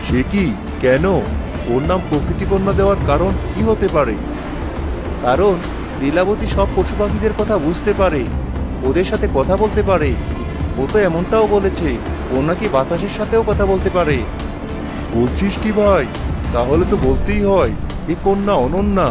সে কি? কেন? ওর নাম প্রকৃতি কন্যা দেওয়ার কারণ কি হতে পারে? কারণ লীলাবতী সব পশু পাখিদের কথা বুঝতে পারে, ওদের সাথে কথা বলতে পারে। ও তো এমনটাও বলেছে ও নাকি বাতাসের সাথেও কথা বলতে পারে। বলছিস কি ভাই? তাহলে তো বলতেই হয় এ কন্যা অনন্যা।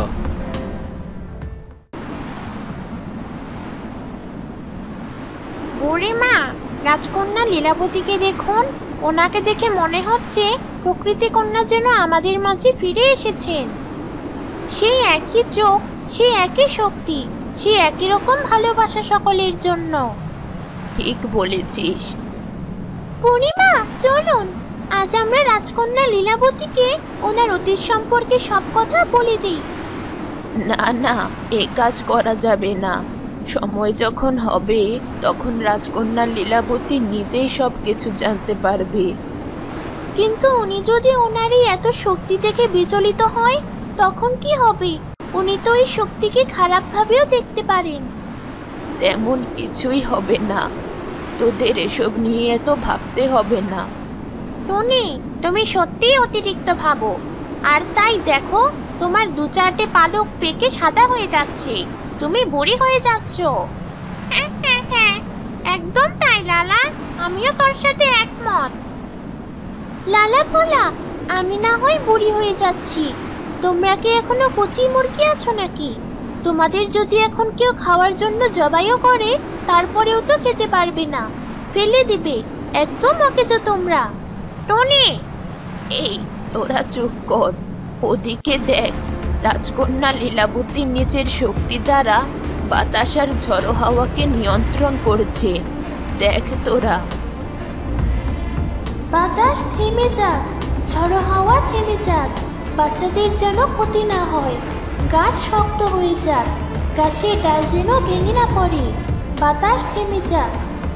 ওরে মা, রাজকন্যা লীলাবতীকে দেখুন। ওনাকে দেখে মনে হচ্ছে প্রকৃতি কন্যা যেন আমাদের মাঝে ফিরে এসেছেন। সেই একই চোখ, সেই একই শক্তি, সেই একই রকম ভালোবাসা সকলের জন্য। ঠিক বলেছিস। পূর্ণিমা, চলুন আজ আমরা রাজকন্যা লীলাবতীকে ওনার অতীত সম্পর্কে সব কথা বলে দিই। না না, এ কাজ করা যাবে না। সময় যখন হবে তখন রাজকন্যা লীলাবতী নিজেই সব কিছু জানতে পারবে। কিন্তু উনি যদি ওনার এই এত শক্তি দেখে বিচলিত হয় তখন কি হবে? উনি তো এই শক্তিকে খারাপভাবেও দেখতে পারেন। তেমন কিছুই হবে না, তোদের এসব নিয়ে এত ভাবতে হবে না। টনি, তুমি সত্যিই অতিরিক্ত ভাবো। আর তাই দেখো, তোমার দু চারটে পালক পেকে সাদা হয়ে যাচ্ছে, তুমি বুড়ি হয়ে যাচ্ছ। হ্যাঁ হ্যাঁ হ্যাঁ, একদম তাই লালা, আমিও তোর সাথে একমত। লালা ভোলা, আমি না হয় বুড়ি হয়ে যাচ্ছি, তোমরা কি এখনো কচি মুরগি আছো নাকি? তোমাদের যদি এখন কেউ খাওয়ার জন্য জবাইও করে তারপরেও তো খেতে পারবে না, ফেলে দিবে। একদম অকেজো তোমরা। টনি, এই তোরা চুপ কর। ওদিকে দেখ, রাজকন্যা লীলাবতী নিজের শক্তি দ্বারা বাতাস আর ঝড়ো হাওয়াকে নিয়ন্ত্রণ করছে। দেখ তোরা। বাতাস থেমে যাক, ঝড়ো হাওয়া থেমে যাক, বাচ্চাদের যেন ক্ষতি না হয়। গাছ শক্ত হয়ে যাক, গাছের ডাল যেন ভেঙে না পড়ে। বাতাস থেমে যাক।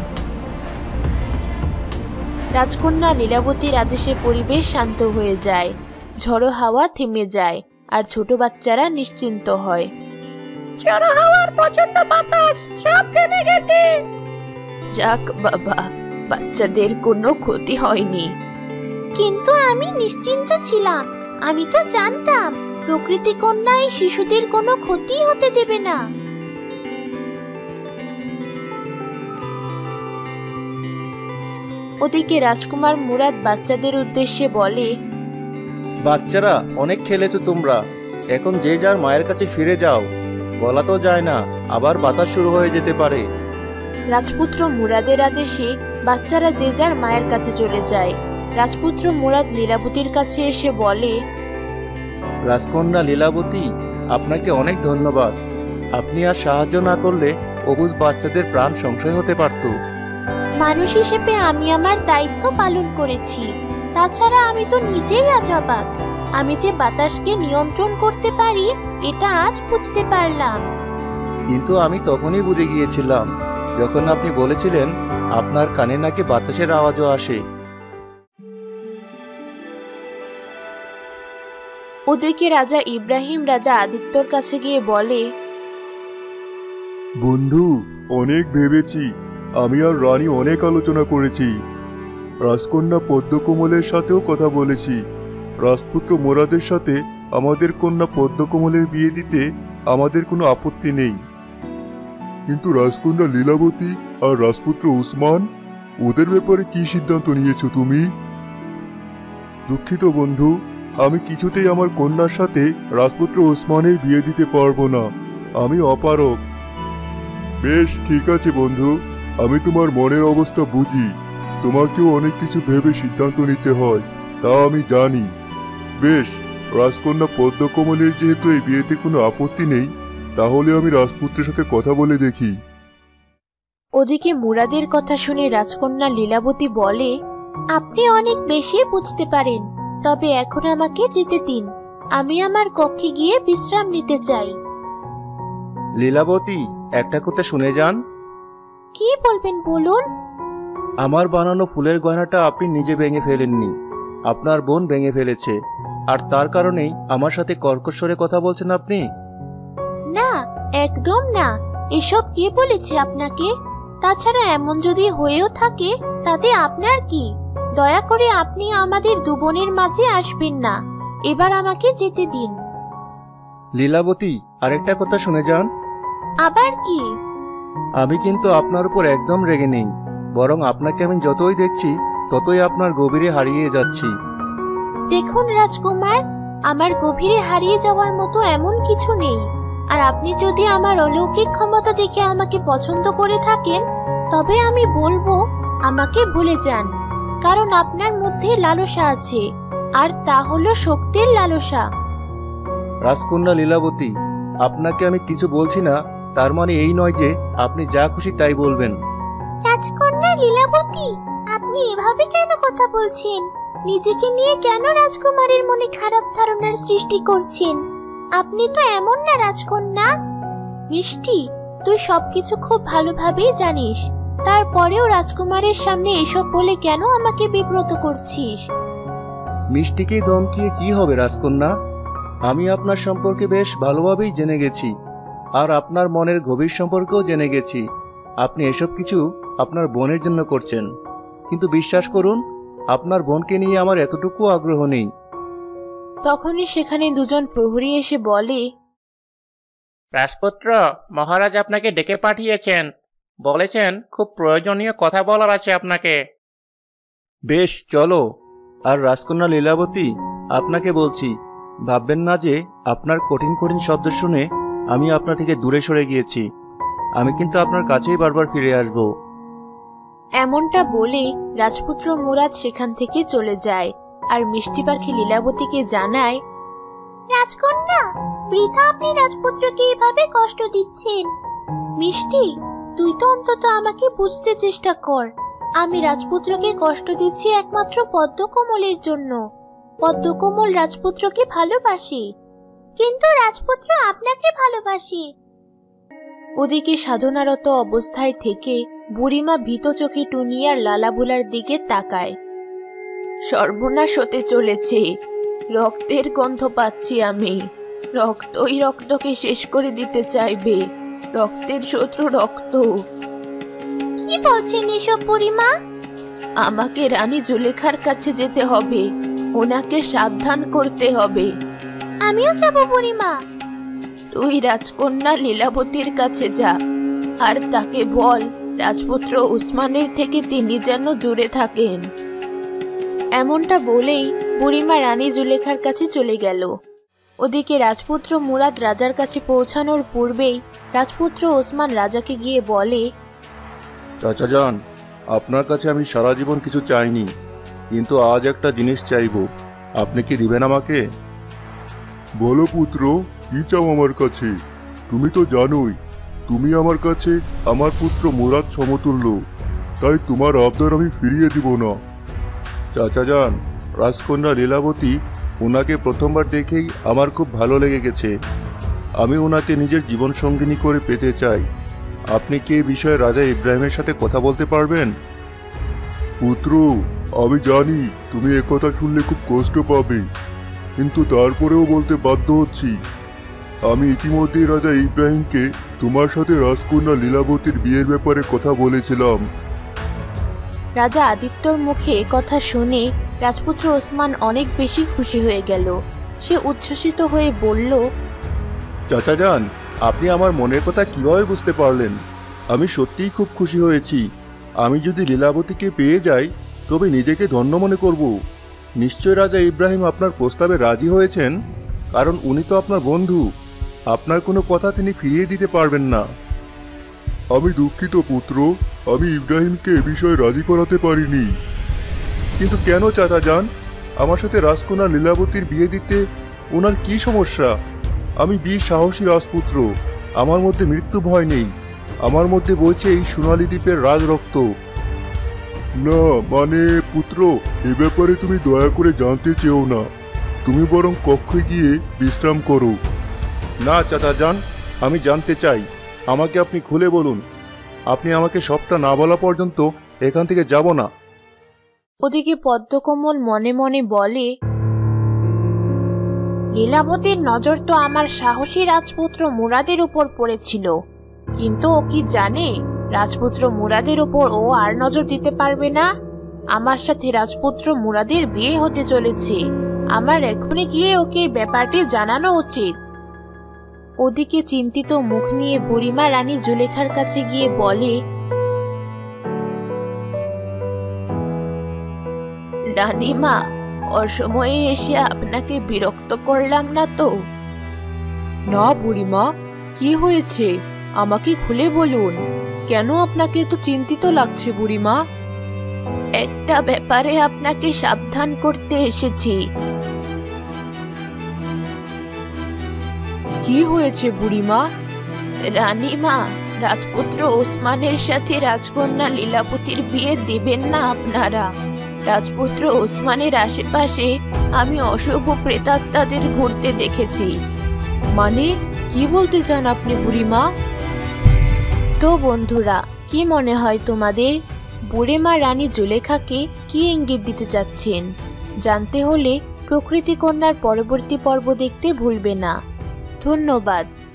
রাজকন্যা লীলাবতীর আদেশে পরিবেশ শান্ত হয়ে যায়, ঝড়ো হাওয়া থেমে যায়, আর ছোট বাচ্চারা নিশ্চিন্ত হয়। ঝড়ো হাওয়ার প্রচন্ড বাতাস সব থেমে গেছে। যাক বাবা, বাচ্চাদের কোনো ক্ষতি হয়নি। কিন্তু আমি নিশ্চিন্ত ছিলাম। আমি তো জানতাম প্রকৃতি কন্যা এই শিশুদের কোনো ক্ষতি হতে দেবে না। ওদিকে রাজকুমার মুরাদ বাচ্চাদের উদ্দেশ্যে বলে, বাচ্চারা, অনেক খেলেছো তোমরা, এখন যে যার মায়ের কাছে ফিরে যাও। বলা তো যায় না, আবার বাতাস শুরু হয়ে যেতে পারে। রাজপুত্র মুরাদের আদেশে বাচ্চারা যে যার মায়ের কাছে চলে যায়। রাজপুত্র মুরাদ লীলাবতীর কাছে এসে বলে, রাজকন্যা লীলাবতী, আপনাকে অনেক ধন্যবাদ। আপনি আর সাহায্য না করলে অবুঝ বাচ্চাদের প্রাণ সংশয় হতে পারত। মানুষ হিসেবে আমি আমার দায়িত্ব পালন করেছি। তাছাড়া আমি তো নিজেই আজ অবাক। আমি যে বাতাসকে নিয়ন্ত্রণ করতে পারি এটা আজ বুঝতে পারলাম। কিন্তু আমি তখনই বুঝে গিয়েছিলাম যখন আপনি বলেছিলেন আপনার কানে নাকি বাতাসের আওয়াজও আসে। ওদিকে রাজা ইব্রাহিম রাজা আদিত্যর কাছে গিয়ে বলে, বন্ধু, অনেক ভেবেছি, আমি আর রানী অনেক আলোচনা করেছি। রাজকন্যা পদ্মকমলের সাথেও কথা বলেছি। রাজপুত্র মোরাদের সাথে আমাদের কন্যা পদ্মকমলের বিয়ে দিতে আমাদের কোনো আপত্তি নেই। কিন্তু রাজকন্যা লীলাবতী আর রাজপুত্র উসমান, ওদের ব্যাপারে কি সিদ্ধান্ত নিয়েছো তুমি? দুঃখিত বন্ধু, আমি কিছুতেই আমার কন্যার সাথে রাজপুত্র ওসমানের বিয়ে দিতে পারবো না। আমি অপারগ। বেশ, ঠিক আছে বন্ধু, আমি তোমার মনের অবস্থা বুঝি। তোমাকেও অনেক কিছু ভেবে সিদ্ধান্ত নিতে হয়, তা আমি জানি। বেশ, রাজকন্যা পদ্মকমলের যেহেতু এই বিয়েতে কোনো আপত্তি নেই, তাহলে আমি রাজপুত্রের সাথে কথা বলে দেখি। ওদিকে মুরাদের কথা শুনে রাজকন্যা লীলাবতী বলে, আপনি অনেক বেশি বুঝতে পারেন, তবে এখন আমাকে যেতে দিন। আমি আমার কক্ষে গিয়ে বিশ্রাম নিতে চাই। লীলাবতী, একটা কথা শুনে যান। কি বলবেন বলুন। আমার বানানো ফুলের গয়নাটা আপনি নিজে ভেঙে ফেলেননি, আপনার বোন ভেঙে ফেলেছে, আর তার কারণেই আমার সাথে কর্কশ্বরে কথা বলছেন আপনি। না, একদম না। এসব কে বলেছে আপনাকে? তাছাড়া এমন যদি হয়েও থাকে তাতে আপনার কি? দয়া করে আপনি আমাদের দু বোনের মাঝে আসবেন না। এবার আমাকে যেতে দিন। লীলাবতী, আরেকটা কথা শুনে যান। আবার কি? আমি কিন্তু আপনার উপর একদম রেগে নেই, বরং আপনাকে আমি যতই দেখছি ততই আপনার গভীরে হারিয়ে যাচ্ছি। দেখুন রাজকুমার, আমার গভীরে হারিয়ে যাওয়ার মতো এমন কিছু নেই। আর আপনি যদি আমার অলৌকিক ক্ষমতা দেখে আমাকে পছন্দ করে থাকেন, তবে আমি বলবো আমাকে ভুলে যান। কারণ আপনার মধ্যে লালসা আছে, আর তা হলো শক্তির লালসা। রাজকন্যা লীলাবতী, আপনাকে আমি কিছু বলছি না, তার মানে এই নয় যে আপনি যা খুশি তাই বলবেন। রাজকন্যা লীলাবতী, আপনি এভাবে কেন কথা বলছেন? নিজেকে নিয়ে কেন রাজকুমারের মনে খারাপ ধারণার সৃষ্টি করছেন? আপনি তো এমন না রাজকন্যা। মিষ্টি, তুই সবকিছু খুব ভালোভাবেই জানিস, তারপরেও রাজকুমারের সামনে এসব বলে কেন আমাকে বিব্রত করছিস? মিষ্টিকে ধমকিয়ে কি হবে রাজকন্যা? আমি আপনার সম্পর্কে বেশ ভালোভাবেই জেনে গেছি, আর আপনার মনের গভীর সম্পর্কেও জেনে গেছি। আপনি এসব কিছু আপনার বোনের জন্য করছেন, কিন্তু বিশ্বাস করুন, আপনার বোনকে নিয়ে আমার এতটুকু আগ্রহ নেই। তখনই সেখানে দুজন প্রহরী এসে বলে, রাজপুত্র, মহারাজ আপনাকে ডেকে পাঠিয়েছেন। বলেছেন খুব প্রয়োজনীয় কথা বলার আছে আপনাকে। বেশ, চলো। আর রাজকন্যা লীলাবতী, আপনাকে বলছি, ভাববেন না যে আপনার কঠিন কঠিন শব্দ শুনে আমি আপনার থেকে দূরে সরে গিয়েছি। আমি কিন্তু আপনার কাছেই বারবার ফিরে আসব। এমনটা বলে রাজপুত্র মুরাদ সেখান থেকে চলে যায়। আর মিষ্টি পাখি লীলাবতীকে জানায়, রাজকন্যা, বৃথা আপনি রাজপুত্রকে এভাবে কষ্ট দিচ্ছেন। মিষ্টি, তুই তো অন্তত আমাকে বুঝতে চেষ্টা কর। আমি রাজপুত্রকে কষ্ট দিচ্ছি একমাত্র পদ্মকমলের জন্য। পদ্মকমল রাজপুত্রকে ভালোবাসে, কিন্তু রাজপুত্র আপনাকে ভালোবাসে। ওদিকে সাধনারত অবস্থায় থেকে বুড়িমা ভীত চোখে টুনি আর লালাভোলার দিকে তাকায়। সর্বনাশ হতে চলেছে, রক্তের গন্ধ পাচ্ছি আমি। রক্তই রক্তকে শেষ করে দিতে চাইবে। রক্তের শত্রু রক্ত। কি বলছেন এসব বুড়িমা? আমাকে রানী জুলেখার কাছে যেতে হবে, ওনাকে সাবধান করতে হবে। আমিও যাব বুড়িমা। তুই রাজকন্যা লীলাবতীর কাছে যা, আর তাকে বল রাজপুত্র উসমানের থেকে তিনি যেন দূরে থাকেন। এমনটা বলেই বুড়িমা রানী জুলেখার কাছে চলে গেল। ওদিকে রাজপুত্র মুরাদ রাজার কাছে পৌঁছানোর পূর্বেই রাজপুত্র ওসমান রাজাকে গিয়ে বলে, চাচাজান, আপনার কাছে আমি সারা জীবন কিছু চাইনি, কিন্তু আজ একটা জিনিস চাইবো। আপনি কি দিবেন আমাকে? বলো পুত্র, কি চাও আমার কাছে? তুমি তো জানোই তুমি আমার কাছে আমার পুত্র মুরাদ সমতুল্য, তাই তোমার আবদার আমি ফিরিয়ে দিব না। চাচাজান, রাজকন্যা লীলাবতী, ওনাকে প্রথমবার দেখেই আমার খুব ভালো লেগে গেছে। আমি ওনাকে নিজের জীবন সঙ্গিনী করে পেতে চাই। আপনি কি এই বিষয়ে রাজা ইব্রাহিমের সাথে কথা বলতে পারবেন? পুত্র, আমি জানি তুমি একথা শুনলে খুব কষ্ট পাবে, কিন্তু তারপরেও বলতে বাধ্য হচ্ছি। আমি ইতিমধ্যেই রাজা ইব্রাহিমকে তোমার সাথে রাজকন্যা লীলাবতীর বিয়ের ব্যাপারে কথা বলেছিলাম। রাজা আদিত্যর মুখে কথা শুনে রাজপুত্র ওসমান অনেক বেশি খুশি হয়ে গেল। সে উচ্ছ্বসিত হয়ে বলল, চাচাজান, আপনি আমার মনের কথা কিভাবে বুঝতে পারলেন? আমি সত্যিই খুব খুশি হয়েছি। আমি যদি লীলাবতীকে পেয়ে যাই তবে নিজেকে ধন্য মনে করব। নিশ্চয় রাজা ইব্রাহিম আপনার প্রস্তাবে রাজি হয়েছেন, কারণ উনি তো আপনার বন্ধু। আপনার কোনো কথা তিনি ফিরিয়ে দিতে পারবেন না। আমি দুঃখিত পুত্র, আমি ইব্রাহিমকে এ বিষয়ে রাজি করাতে পারিনি। কিন্তু কেন চাচাজান? আমার সাথে রাজকন্যা লীলাবতীর বিয়ে দিতে ওনার কি সমস্যা? আমি বীর সাহসী রাজপুত্র, আমার মধ্যে মৃত্যু ভয় নেই। আমার মধ্যে বইছে এই সোনালী দ্বীপের রাজরক্ত। না মানে পুত্র, এ ব্যাপারে তুমি দয়া করে জানতে চেও না। তুমি বরং কক্ষে গিয়ে বিশ্রাম করো। না চাচাজান, আমি জানতে চাই। আমাকে আপনি খুলে বলুন। আপনি আমাকে সবটা না বলা পর্যন্ত এখান থেকে যাব না। ওদিকে পদ্মকমল মনে মনে বলে, লীলাবতীর নজর তো আমার সাহসী রাজপুত্র মুরাদের উপর পড়েছিল, কিন্তু ও কি জানে রাজপুত্র মুরাদের উপর ও আর নজর দিতে পারবে না। আমার সাথে রাজপুত্র মুরাদের বিয়ে হতে চলেছে। আমার এখনই গিয়ে ওকে এই ব্যাপারটি জানানো উচিত। ওদিকে চিন্তিত মুখ নিয়ে বুড়িমা রানী জুলেখার কাছে গিয়ে বলে, রানীমা, অসময়ে এসে আপনাকে বিরক্ত করলাম না তো? না বুড়িমা, কি হয়েছে আমাকে খুলে বলুন। কেন আপনাকে এত চিন্তিত লাগছে বুড়িমা? একটা ব্যাপারে আপনাকে সাবধান করতে এসেছি। কি হয়েছে বুড়িমা? রানীমা, রাজপুত্র ওসমানের সাথে রাজকন্যা লীলাবতীর বিয়ে দেবেন না আপনারা। রাজপুত্র ওসমানের আশেপাশে আমি অশুভ প্রেতাত্মাদের ঘুরতে দেখেছি। মানে কি বলতে চান আপনি বুড়িমা? তো বন্ধুরা, কি মনে হয় তোমাদের? বুড়িমা রানী জুলেখাকে কি ইঙ্গিত দিতে চাচ্ছেন? জানতে হলে প্রকৃতি কন্যার পরবর্তী পর্ব দেখতে ভুলবে না। ধন্যবাদ।